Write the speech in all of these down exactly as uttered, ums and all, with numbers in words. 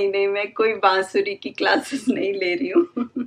नहीं नहीं, मैं कोई बांसुरी की क्लासेस नहीं ले रही हूँ।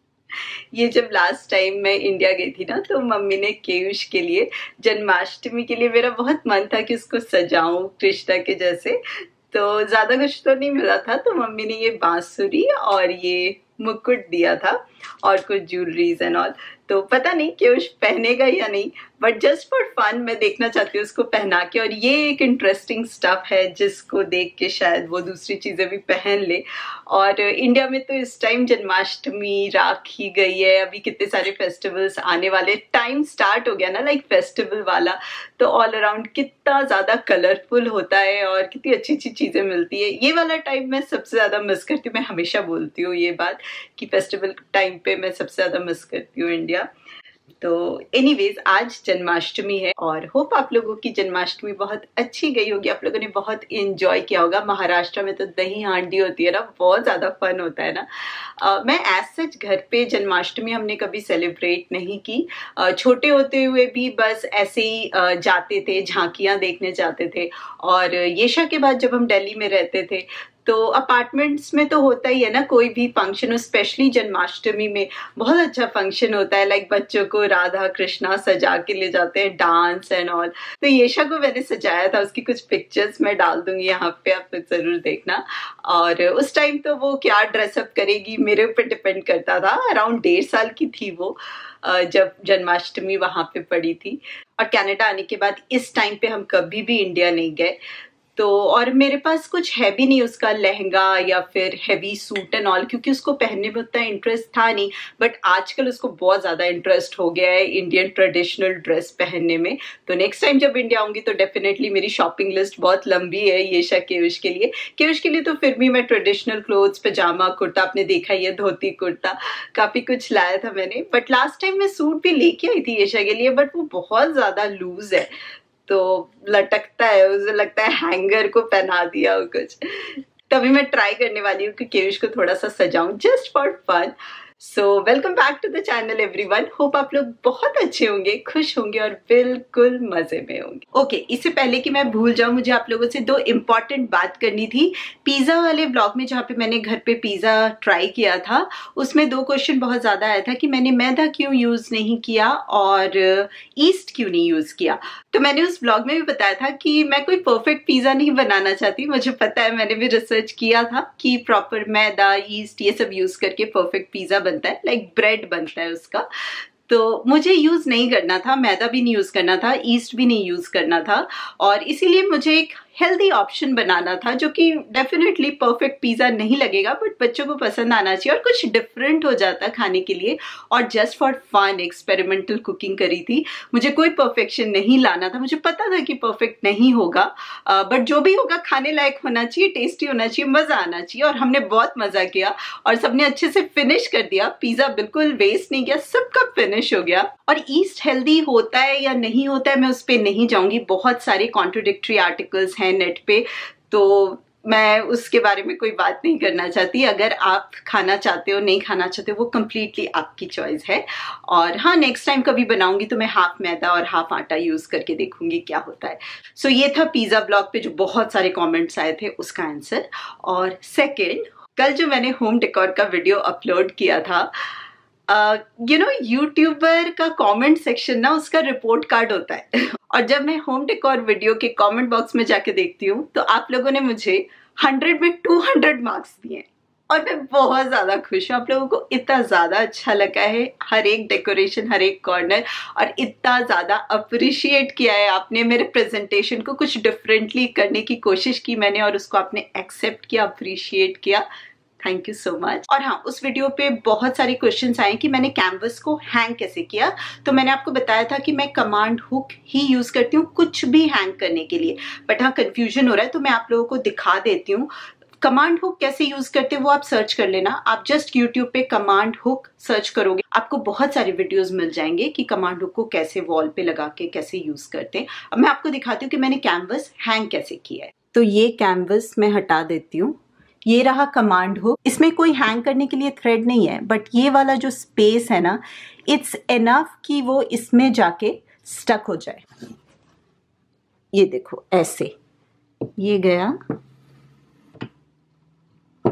ये जब लास्ट टाइम मैं इंडिया गई थी ना, तो मम्मी ने केयुष के लिए जन्माष्टमी के लिए, मेरा बहुत मन था कि उसको सजाऊं कृष्णा के जैसे, तो ज्यादा कुछ तो नहीं मिला था, तो मम्मी ने ये बांसुरी और ये मुकुट दिया था और कुछ ज्वेलरीज एंड ऑल। तो पता नहीं कि उस पहनेगा या नहीं, बट जस्ट फॉर फन मैं देखना चाहती हूँ उसको पहना के। और ये एक इंटरेस्टिंग स्टफ है जिसको देख के शायद वो दूसरी चीजें भी पहन ले। और इंडिया में तो इस टाइम जन्माष्टमी, राखी गई है, अभी कितने सारे फेस्टिवल्स आने वाले, टाइम स्टार्ट हो गया ना लाइक फेस्टिवल वाला, तो ऑल अराउंड कितना ज्यादा कलरफुल होता है और कितनी अच्छी अच्छी चीजें मिलती है। ये वाला टाइम मैं सबसे ज्यादा मिस करती हूँ, मैं हमेशा बोलती हूँ ये बात कि फेस्टिवल टाइम पे मैं सबसे ज्यादा मिस करती हूँ इंडिया। तो एनीवेज आज जन्माष्टमी है और होप आप लोगों की जन्माष्टमी बहुत अच्छी गई होगी, आप लोगों ने बहुत एंजॉय किया होगा। महाराष्ट्र में तो दही हांडी होती है ना, बहुत ज्यादा फन होता है ना। uh, मैं एज सच घर पे जन्माष्टमी हमने कभी सेलिब्रेट नहीं की। uh, छोटे होते हुए भी बस ऐसे ही uh, जाते थे, झांकियां देखने जाते थे। और येशा के बाद जब हम दिल्ली में रहते थे तो अपार्टमेंट्स में तो होता ही है ना, कोई भी फंक्शन, स्पेशली जन्माष्टमी में बहुत अच्छा फंक्शन होता है, लाइक बच्चों को राधा कृष्णा सजा के ले जाते हैं, डांस एंड ऑल। तो येशा को मैंने सजाया था, उसकी कुछ पिक्चर्स मैं डाल दूंगी यहाँ पे, आप लोग जरूर देखना। और उस टाइम तो वो क्या ड्रेसअप करेगी मेरे ऊपर डिपेंड करता था। अराउंड डेढ़ साल की थी वो जब जन्माष्टमी वहां पे पड़ी थी। और कनाडा आने के बाद इस टाइम पे हम कभी भी इंडिया नहीं गए, तो और मेरे पास कुछ है भी नहीं उसका लहंगा या फिर हैवी सूट एंड ऑल, क्योंकि उसको पहनने में उतना इंटरेस्ट था नहीं। बट आजकल उसको बहुत ज्यादा इंटरेस्ट हो गया है इंडियन ट्रेडिशनल ड्रेस पहनने में। तो नेक्स्ट टाइम जब इंडिया आऊंगी तो डेफिनेटली मेरी शॉपिंग लिस्ट बहुत लंबी है येशा केयुष के लिए। केयुष के लिए तो फिर भी मैं ट्रेडिशनल क्लोथ्स, पजामा कुर्ता, आपने देखा ही है, धोती कुर्ता, काफी कुछ लाया था मैंने। बट लास्ट टाइम मैं सूट भी लेके आई थी येशा के लिए, बट वो बहुत ज्यादा लूज है, तो लटकता है, उसे लगता है हैंगर को पहना दिया हो कुछ। तभी मैं ट्राई करने वाली हूँ कि केयुष को थोड़ा सा सजाऊं just for fun. So welcome back to the channel everyone. Hope आप लोग बहुत अच्छे होंगे, खुश होंगे और बिल्कुल मजे में होंगे। ओके okay, इससे पहले कि मैं भूल जाऊं, मुझे आप लोगों से दो इम्पॉर्टेंट बात करनी थी। पिज्जा वाले ब्लॉग में जहाँ पे मैंने घर पे पिज्जा ट्राई किया था, उसमें दो क्वेश्चन बहुत ज्यादा आया था कि मैंने मैदा क्यों यूज नहीं किया और ईस्ट क्यों नहीं यूज किया। तो मैंने उस ब्लॉग में भी बताया था कि मैं कोई परफेक्ट पिज्जा नहीं बनाना चाहती। मुझे पता है, मैंने भी रिसर्च किया था कि प्रॉपर मैदा, ईस्ट ये सब यूज करके परफेक्ट पिज्जा बनता है, लाइक ब्रेड बनता है उसका। तो मुझे यूज नहीं करना था, मैदा भी नहीं यूज करना था, ईस्ट भी नहीं यूज करना था, और इसीलिए मुझे एक हेल्दी ऑप्शन बनाना था जो कि डेफिनेटली परफेक्ट पिज्जा नहीं लगेगा, बट बच्चों को पसंद आना चाहिए और कुछ डिफरेंट हो जाता खाने के लिए। और just for fun experimental cooking करी थी। मुझे कोई परफेक्शन नहीं लाना था, मुझे पता था कि परफेक्ट नहीं होगा, बट जो भी होगा खाने लायक होना चाहिए, टेस्टी होना चाहिए, मजा आना चाहिए। और हमने बहुत मजा किया और सबने अच्छे से फिनिश कर दिया। पिज्जा बिल्कुल वेस्ट नहीं गया, सबका फिनिश हो गया। और ईस्ट हेल्दी होता है या नहीं होता है मैं उस पर नहीं जाऊंगी, बहुत सारे कॉन्ट्रोडिक्टरी आर्टिकल्स हैं नेट पे, तो मैं उसके बारे में कोई बात नहीं करना चाहती। अगर आप खाना चाहते हो, नहीं खाना चाहते हो, वो कंप्लीटली आपकी चॉइस है। और हाँ, नेक्स्ट टाइम कभी बनाऊंगी तो मैं हाफ मैदा और हाफ आटा यूज करके देखूंगी क्या होता है। सो so, ये था पिज्जा ब्लॉग पे जो बहुत सारे कमेंट्स आए थे, उसका आंसर। और सेकंड, कल जो मैंने होम डेकोर का वीडियो अपलोड किया था, यू नो यूट्यूबर का कमेंट सेक्शन ना, उसका रिपोर्ट कार्ड होता है। और जब मैं होम डेकोर वीडियो के कमेंट बॉक्स में जाके देखती हूँ तो आप लोगों ने मुझे हंड्रेड में टू हंड्रेड मार्क्स दिए और मैं बहुत ज्यादा खुश हूँ। आप लोगों को इतना ज्यादा अच्छा लगा है हर एक डेकोरेशन, हर एक कॉर्नर, और इतना ज्यादा अप्रिशिएट किया है आपने मेरे प्रेजेंटेशन को। कुछ डिफरेंटली करने की कोशिश की मैंने और उसको आपने एक्सेप्ट किया, अप्रिशिएट किया। Thank you so much. और हाँ, उस वीडियो पे बहुत सारे क्वेश्चंस आए कि मैंने कैनवस को हैंग कैसे किया। तो मैंने आपको बताया था कि मैं कमांड हुक ही यूज करती हूँ कुछ भी हैंग करने के लिए। बट हाँ, कंफ्यूजन हो रहा है तो मैं आप लोगों को दिखा देती हूँ। कमांड हुक कैसे यूज करते हैं वो आप सर्च कर लेना। आप जस्ट यूट्यूब पे कमांड हुक सर्च करोगे, आपको बहुत सारे वीडियोस मिल जाएंगे कि कमांड हुक को कैसे वॉल पे लगा के कैसे यूज करते हैं। अब मैं आपको दिखाती हूँ कि मैंने कैनवस हैंग कैसे किया है। तो ये कैनवस मैं हटा देती हूँ, ये रहा कमांड हुक। इसमें कोई हैंग करने के लिए थ्रेड नहीं है, बट ये वाला जो स्पेस है ना, इट्स एनफ कि वो इसमें जाके स्टक हो जाए। ये देखो ऐसे, ये गया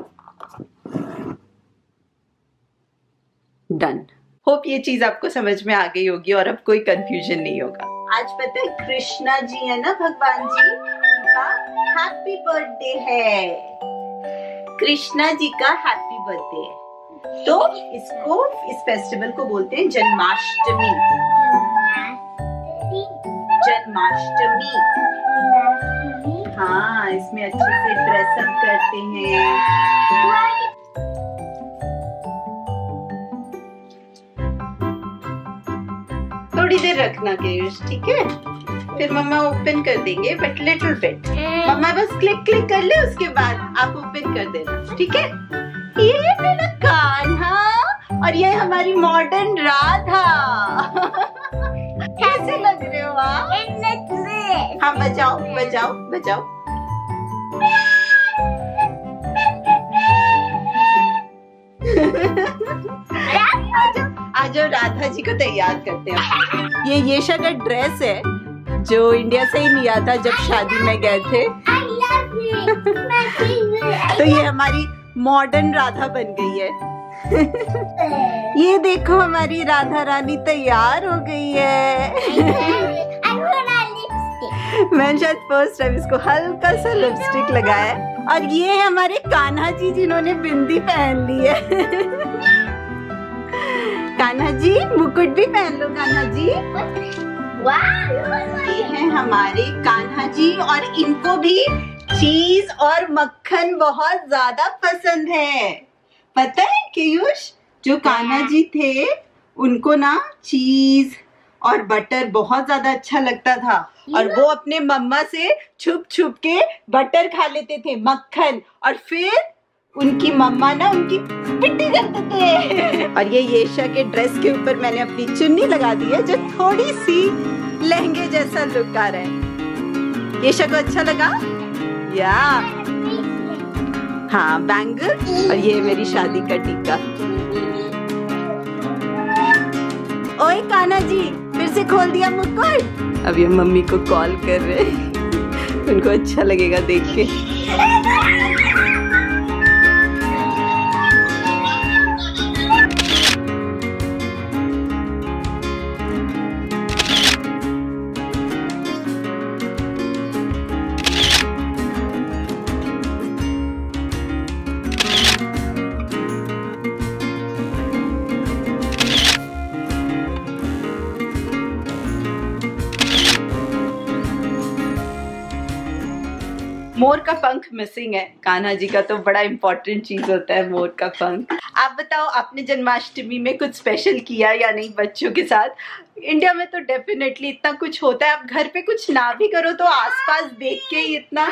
डन। होप ये चीज आपको समझ में आ गई होगी और अब कोई कंफ्यूजन नहीं होगा। आज पता है कृष्णा जी है ना, भगवान जी, उनका हैप्पी बर्थडे है। कृष्णा जी का हैप्पी बर्थडे है, तो इसको, इस फेस्टिवल को बोलते हैं जन्माष्टमी। जन्माष्टमी। हाँ, इसमें अच्छे से ड्रेसअप करते हैं। थोड़ी देर रखना केश, ठीक है? फिर मम्मा ओपन कर देंगे, बट लिटिल बिट। मम्मा बस क्लिक क्लिक कर ले, उसके बाद आप ओपन कर देना, ठीक है? ये मेरा कान्हा और ये हमारी मॉडर्न राधा। कैसे लग रहे हो आप? हाँ, बजाओ बजाओ बजाओ। आज राधा जी को तैयार करते हैं। ये येशा का ड्रेस है जो इंडिया से ही लिया था जब शादी में गए थे। तो ये हमारी मॉडर्न राधा बन गई है। ये देखो हमारी राधा रानी तैयार हो गई है। मैंने शायद फर्स्ट टाइम इसको हल्का सा लिपस्टिक लगाया है। और ये है हमारे कान्हा जी जिन्होंने बिंदी पहन ली है। कान्हा जी मुकुट भी पहन लो कान्हा जी। ये है हमारे कान्हा जी और इनको भी चीज और मक्खन बहुत ज्यादा पसंद है। पता है केयुष, जो कान्हा जी थे उनको ना चीज और बटर बहुत ज्यादा अच्छा लगता था और वो अपने मम्मा से छुप छुप के बटर खा लेते थे, मक्खन, और फिर उनकी मम्मा ना उनकी पिट्टी करते थे। और ये येशा के ड्रेस के ऊपर मैंने अपनी चुन्नी लगा दी है जो थोड़ी सी लहंगे जैसा लुक आ रहा है। येशा को अच्छा लगा? या हाँ, बैंगल। और ये मेरी शादी का टीका। ओए कान्हा जी, फिर से खोल दिया मुकुट। अब ये मम्मी को कॉल कर रहे हैं, उनको अच्छा लगेगा देख के। मोर का पंख मिसिंग है। कान्हा जी का तो बड़ा इम्पोर्टेंट चीज होता है मोर का पंख। आप बताओ, आपने जन्माष्टमी में कुछ स्पेशल किया या नहीं बच्चों के साथ? इंडिया में तो डेफिनेटली इतना कुछ होता है, आप घर पे कुछ ना भी करो तो आसपास देख के ही इतना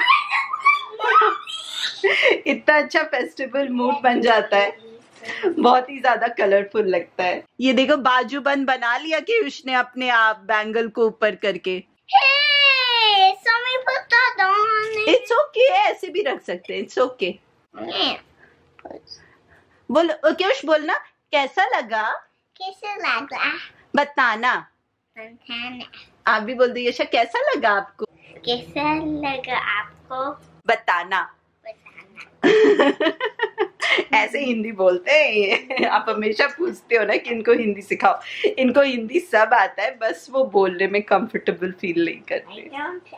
इतना अच्छा फेस्टिवल मूड बन जाता है, बहुत ही ज्यादा कलरफुल लगता है। ये देखो बाजूबंद बना लिया कि उसने अपने आप बैंगल को ऊपर करके। इट्स ओके, ऐसे भी रख सकते हैं, इट्स ओके। बोल क्यों बोलना, कैसा लगा? कैसा लगा बताना। बताना। आप भी बोल दो यशा, कैसा लगा आपको? कैसा लगा आपको? बताना। बताना। ऐसे हिंदी बोलते हैं ये। आप हमेशा पूछते हो ना कि इनको हिंदी सिखाओ, इनको हिंदी सब आता है, बस वो बोलने में कंफर्टेबल फील नहीं करते।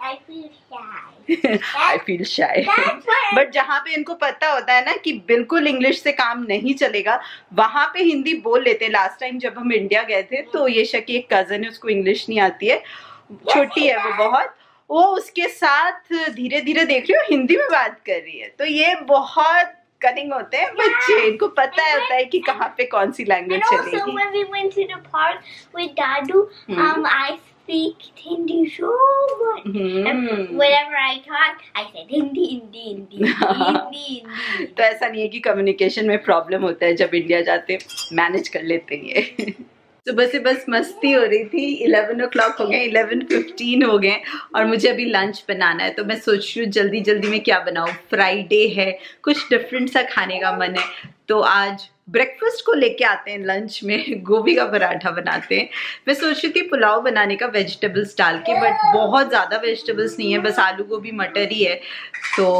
I feel shy. बट जहाँ पे इनको पता होता है ना कि बिल्कुल इंग्लिश से काम नहीं चलेगा, वहां पे हिंदी बोल लेते हैं। लास्ट टाइम जब हम इंडिया गए थे तो ये शकी एक कजन है, उसको इंग्लिश नहीं आती है, छोटी है वो बहुत, वो उसके साथ धीरे धीरे देख रही हो हिंदी में बात कर रही है। तो ये बहुत कनिंग होते हैं बच्चे, इनको पता है होता है कि कहाँ पे कौन सी लैंग्वेज चलेगी। And also when we went to the park with Dadu, um, I speak Hindi so much. And whenever I talk, I said Hindi, Hindi, Hindi, Hindi, Hindi. तो ऐसा नहीं है कि कम्युनिकेशन में प्रॉब्लम होता है, जब इंडिया जाते मैनेज कर लेते हैं ये। सुबह से बस मस्ती हो रही थी। इलेवन ओ क्लॉक हो गए, इलेवन फिफ्टीन हो गए और मुझे अभी लंच बनाना है। तो मैं सोच रही हूँ जल्दी जल्दी में क्या बनाऊँ, फ्राइडे है, कुछ डिफरेंट सा खाने का मन है। तो आज ब्रेकफास्ट को लेके आते हैं, लंच में गोभी का पराठा बनाते हैं। मैं सोच रही थी पुलाव बनाने का वेजिटेबल्स डाल के, बट बहुत ज़्यादा वेजिटेबल्स नहीं है, बस आलू गोभी मटर ही है। तो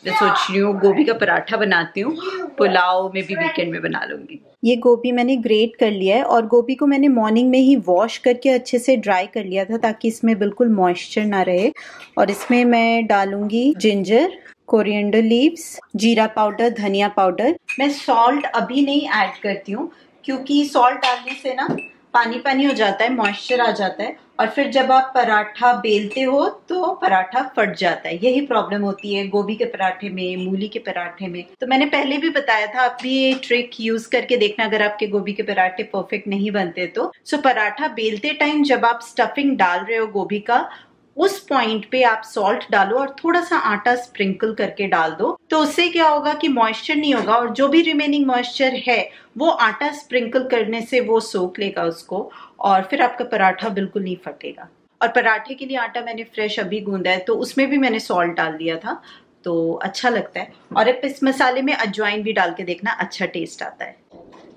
मैं सोच रही हूँ गोभी का पराठा बनाती हूँ, पुलाव में भी वीकेंड में बना लूँगी। ये गोभी मैंने ग्रेट कर लिया है और गोभी को मैंने मॉर्निंग में ही वॉश करके अच्छे से ड्राई कर लिया था ताकि इसमें बिल्कुल मॉइस्चर ना रहे। और इसमें मैं डालूँगी जिंजर, कोरिएंडर लीव्स, जीरा पाउडर, धनिया पाउडर। मैं सॉल्ट अभी नहीं ऐड करती हूँ क्योंकि सॉल्ट डालने से ना पानी पानी हो जाता है, मॉइस्चर आ जाता है और फिर जब आप पराठा बेलते हो तो पराठा फट जाता है। यही प्रॉब्लम होती है गोभी के पराठे में, मूली के पराठे में। तो मैंने पहले भी बताया था, आप भी ये ट्रिक यूज करके देखना अगर आपके गोभी के पराठे परफेक्ट नहीं बनते तो। सो पराठा बेलते टाइम जब आप स्टफिंग डाल रहे हो गोभी का, उस पॉइंट पे आप सॉल्ट डालो और थोड़ा सा आटा स्प्रिंकल करके डाल दो। तो उससे क्या होगा कि मॉइस्चर नहीं होगा और जो भी रिमेनिंग मॉइस्चर है वो आटा स्प्रिंकल करने से वो सोख लेगा उसको और फिर आपका पराठा बिल्कुल नहीं फटेगा। और पराठे के लिए आटा मैंने फ्रेश अभी गूंदा है तो उसमें भी मैंने सॉल्ट डाल दिया था तो अच्छा लगता है। और इस मसाले में अजवाइन भी डाल के देखना, अच्छा टेस्ट आता है।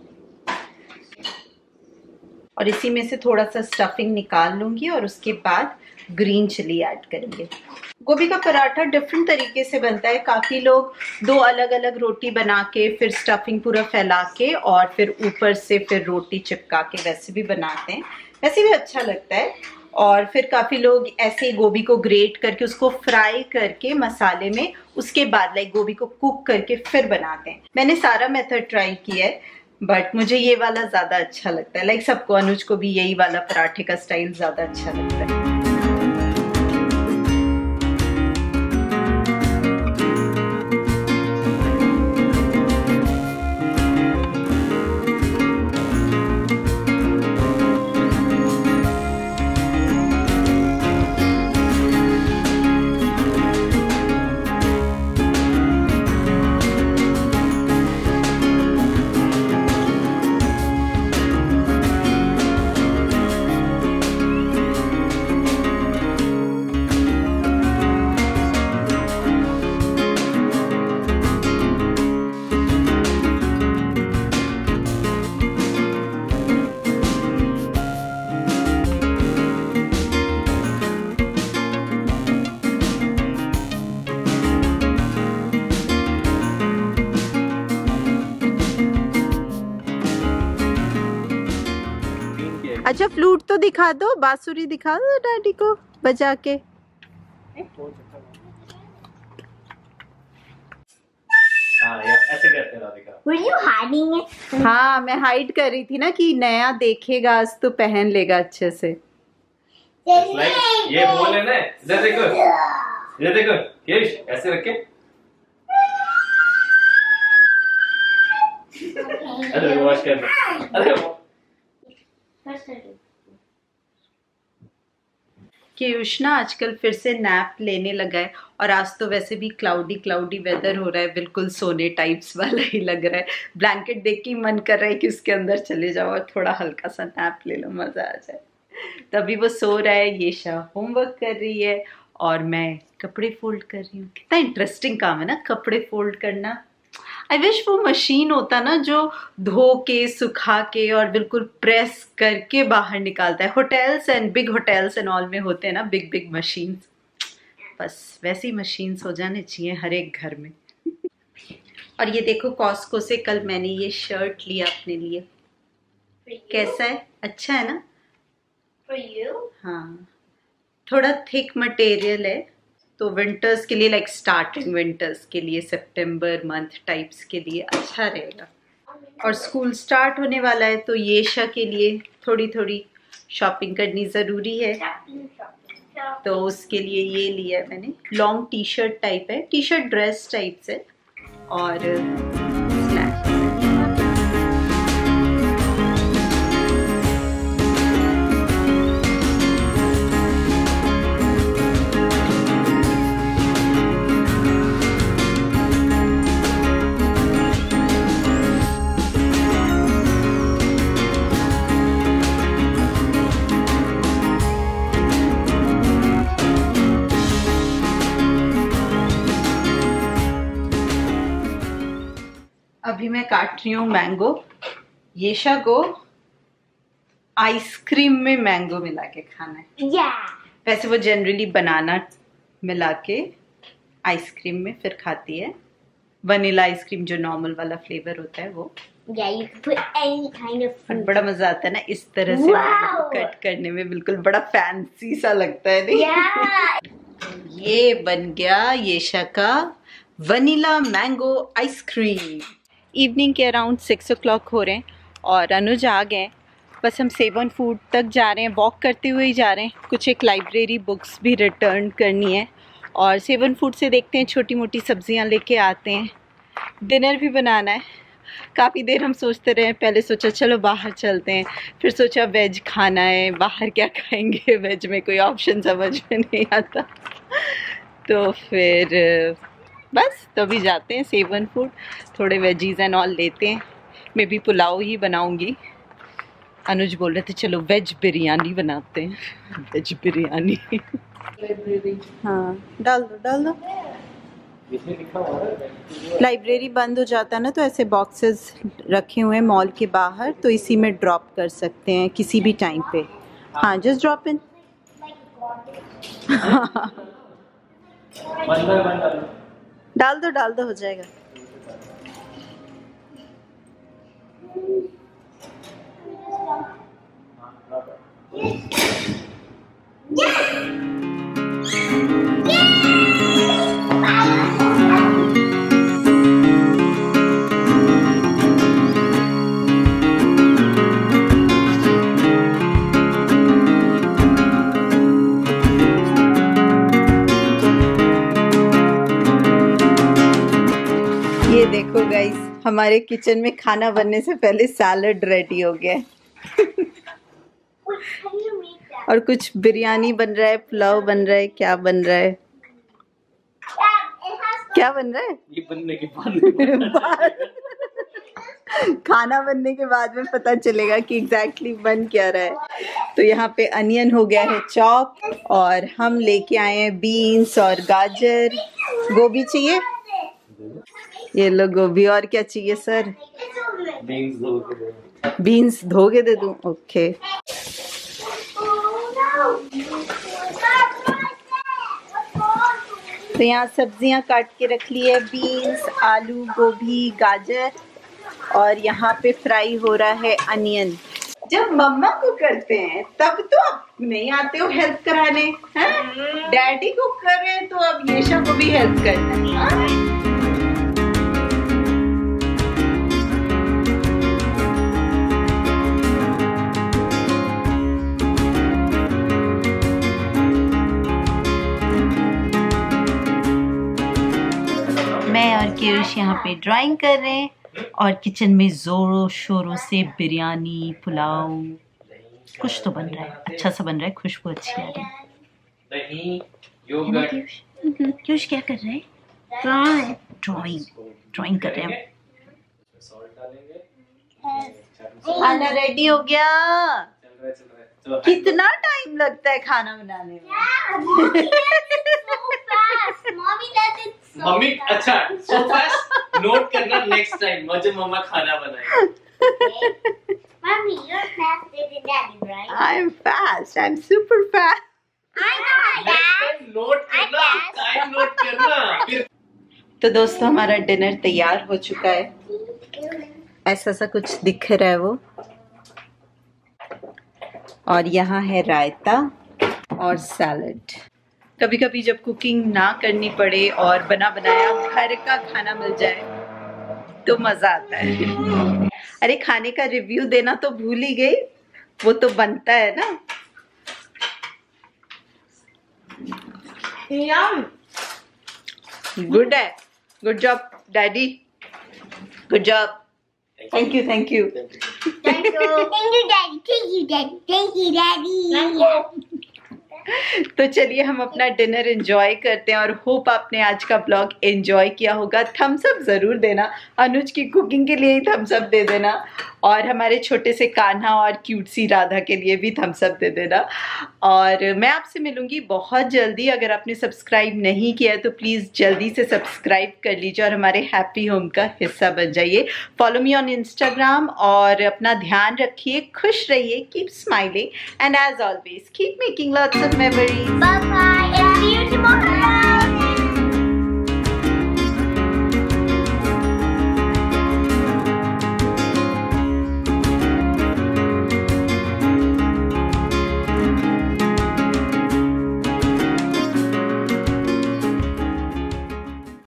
और इसी में से थोड़ा सा स्टफिंग निकाल लूंगी और उसके बाद ग्रीन चिली ऐड करेंगे। गोभी का पराठा डिफरेंट तरीके से बनता है। काफी लोग दो अलग अलग रोटी बना के फिर स्टफिंग पूरा फैला के और फिर ऊपर से फिर रोटी चिपका के वैसे भी बनाते हैं, वैसे भी अच्छा लगता है। और फिर काफी लोग ऐसे गोभी को ग्रेट करके उसको फ्राई करके मसाले में, उसके बाद लाइक गोभी को कुक करके फिर बनाते हैं। मैंने सारा मेथड ट्राई किया है बट मुझे ये वाला ज्यादा अच्छा लगता है। लाइक सबको, अनुज को भी यही वाला पराठे का स्टाइल ज्यादा अच्छा लगता है। अच्छा फ्लूट तो दिखा दो, बांसुरी दिखा दो डैडी को बजा के। हाँ मैं हाइड कर रही थी ना कि नया देखेगा आज तो पहन लेगा अच्छे से। like, ये बोल है ना, इधर देखो, इधर देखो, केश ऐसे रख के। अरे वॉश कर दो। अरे केयुष ना आजकल फिर से नैप लेने लगा है और आज तो वैसे भी क्लाउडी क्लाउडी वेदर हो रहा है, बिल्कुल सोने टाइप्स वाला ही लग रहा है। ब्लैंकेट देख के मन कर रहा है कि उसके अंदर चले जाओ और थोड़ा हल्का सा नैप ले लो, मजा आ जाए। तभी वो सो रहा है, ये शाह होमवर्क कर रही है और मैं कपड़े फोल्ड कर रही हूँ। कितना इंटरेस्टिंग काम है ना कपड़े फोल्ड करना। आई विश वो मशीन होता ना जो धो के सुखा के और बिल्कुल प्रेस करके बाहर निकालता है। Hotels and big hotels and all में होते हैं ना बिग बिग मशीन्स, बस वैसी मशीन्स हो जाने चाहिए हर एक घर में। और ये देखो कॉस्को से कल मैंने ये शर्ट लिया अपने लिए। कैसा है, अच्छा है ना? For you? हाँ, थोड़ा थिक मटेरियल है तो विंटर्स के लिए, लाइक स्टार्टिंग विंटर्स के लिए, सितंबर मंथ टाइप्स के लिए अच्छा रहेगा। और स्कूल स्टार्ट होने वाला है तो येशा के लिए थोड़ी थोड़ी शॉपिंग करनी ज़रूरी है, तो उसके लिए ये लिया है मैंने। लॉन्ग टी शर्ट टाइप है, टी शर्ट ड्रेस टाइप से और स्नैक। अभी मैं काट रही हूँ मैंगो। येशा को आइसक्रीम में मैंगो मिला के खाना है। Yeah. वैसे वो जनरली बनाना मिला के आइसक्रीम में फिर खाती है। वनीला आइसक्रीम जो नॉर्मल वाला फ्लेवर होता है वो। Yeah, you can put any kind of fruit. बड़ा मजा आता है ना इस तरह से Wow. कट करने में, बिल्कुल बड़ा फैंसी सा लगता है नहीं? Yeah. ये बन गया येशा का वनीला मैंगो आइसक्रीम। इवनिंग के अराउंड सिक्स ओ क्लॉक हो रहे हैं और अनुज आ गए। बस हम सेवन फूड तक जा रहे हैं, वॉक करते हुए ही जा रहे हैं। कुछ एक लाइब्रेरी बुक्स भी रिटर्न करनी है और सेवन फूड से देखते हैं छोटी मोटी सब्जियां लेके आते हैं। डिनर भी बनाना है। काफ़ी देर हम सोचते रहे, पहले सोचा चलो बाहर चलते हैं, फिर सोचा वेज खाना है, बाहर क्या खाएंगे, वेज में कोई ऑप्शन समझ में नहीं आता। तो फिर बस तो अभी जाते हैं सेवन फूड, थोड़े वेजीज एंड ऑल लेते हैं। मैं भी पुलाव ही बनाऊंगी। अनुज बोल रहे थे चलो वेज बिरयानी बनाते हैं। वेज बिरयानी हाँ डाल दो डाल दो। लाइब्रेरी बंद हो जाता है ना, तो ऐसे बॉक्सेस रखे हुए हैं मॉल के बाहर, तो इसी में ड्रॉप कर सकते हैं किसी भी टाइम पे। हाँ जस्ट ड्रॉप इन। डाल दो डाल दो हो जाएगा। ये देखो गाइस, हमारे किचन में खाना बनने से पहले सैलड रेडी हो गया और कुछ बिरयानी बन रहा है, पुलाव बन रहा है, क्या बन रहा है, क्या बन रहा है? ये बनने के बाद खाना बनने के बाद में पता चलेगा कि एग्जैक्टली बन क्या रहा है। तो यहाँ पे अनियन हो गया है चॉप और हम लेके आए हैं बीन्स और गाजर। गोभी चाहिए? ये लो गोभी। और क्या चाहिए सर? बीन्स धो के दे। बीन्स धो के दे दूं? ओके। तो यहाँ सब्जियां काट के रख ली है, बीन्स, आलू, गोभी, गाजर, और यहाँ पे फ्राई हो रहा है अनियन। जब मम्मा को करते हैं तब तो आप नहीं आते हो हेल्प कराने, हैं? डैडी को कर रहे हैं तो अब येशा को भी हेल्प करना है। मैं और किरुष यहाँ पे ड्राइंग कर रहे हैं और किचन में जोरों शोरों से बिरयानी, पुलाव, कुछ तो बन रहा है, अच्छा सा बन रहा है, खुशबू अच्छी आ रही है। नहीं, योगर्ट। किरुष क्या कर रहे हैं? ड्राइंग ड्राइंग ड्राइंग कर रहे हैं। खाना रेडी हो गया। कितना टाइम लगता है खाना बनाने में? मम्मी अच्छा so fast नोट करना नेक्स्ट टाइम जब मम्मा खाना बनाए। Mommy, you're faster than Daddy, right? I'm fast. I'm super fast. I know that. Note करना, टाइम नोट करना। फिर तो दोस्तों हमारा डिनर तैयार हो चुका है। ऐसा सा कुछ दिख रहा है वो। और यहाँ है रायता और सैलड। कभी कभी जब कुकिंग ना करनी पड़े और बना बनाया घर का खाना मिल जाए तो मजा आता है। अरे खाने का रिव्यू देना तो भूल ही गई, वो तो बनता है ना। गुड है, good job daddy, good job. Thank you thank you Thank you. Thank you, Daddy. Thank you, Daddy. Thank you, Daddy. Thank you. तो चलिए हम अपना डिनर एंजॉय करते हैं और होप आपने आज का ब्लॉग एंजॉय किया होगा। थम्स अप ज़रूर देना, अनुज की कुकिंग के लिए ही थम्स अप दे देना, और हमारे छोटे से कान्हा और क्यूट सी राधा के लिए भी थम्स अप दे देना। और मैं आपसे मिलूंगी बहुत जल्दी। अगर आपने सब्सक्राइब नहीं किया है तो प्लीज़ जल्दी से सब्सक्राइब कर लीजिए और हमारे हैप्पी होम का हिस्सा बन जाइए। फॉलो मी ऑन इंस्टाग्राम और अपना ध्यान रखिए, खुश रहिए, keep smiling and as always keep making lots of memories. Bye bye and see you tomorrow.